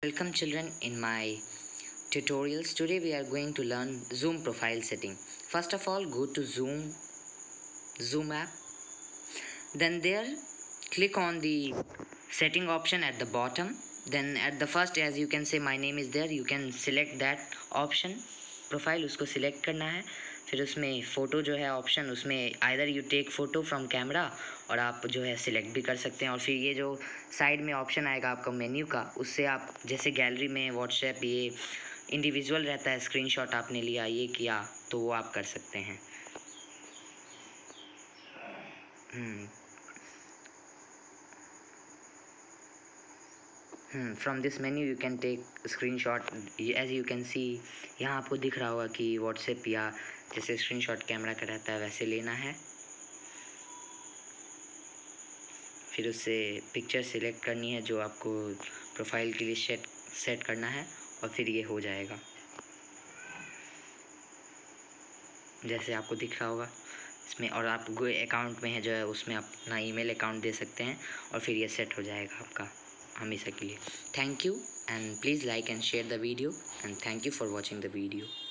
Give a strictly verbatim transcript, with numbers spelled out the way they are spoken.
Welcome children in my tutorials. Today we are going to learn Zoom profile setting. First of all, go to Zoom Zoom app. Then there click on the setting option at the bottom. Then at the first, as you can say, my name is there. You can select that option profile, उसको select करना है. फिर उसमें photo जो है option, उसमें either you take photo from camera, और आप जो है सिलेक्ट भी कर सकते हैं. और फिर ये जो साइड में ऑप्शन आएगा आपका मेन्यू का, उससे आप जैसे गैलरी में व्हाट्सएप ये इंडिविजुअल रहता है, स्क्रीनशॉट आपने लिया, ये किया, तो वो आप कर सकते हैं. From this menu you can take screenshot. As you can see, यहाँ आपको दिख रहा होगा कि व्हाट्सएप या जैसे स्क्रीनशॉट कैमरा का रहता है वैसे लेना है. फिर उससे पिक्चर सिलेक्ट करनी है जो आपको प्रोफाइल के लिए सेट सेट करना है, और फिर ये हो जाएगा जैसे आपको दिख रहा होगा इसमें. और आप गो अकाउंट में है जो है उसमें आप अपना ईमेल अकाउंट दे सकते हैं, और फिर ये सेट हो जाएगा आपका हमेशा के लिए. Thank you, and please like and share the video, and thank you for watching the video.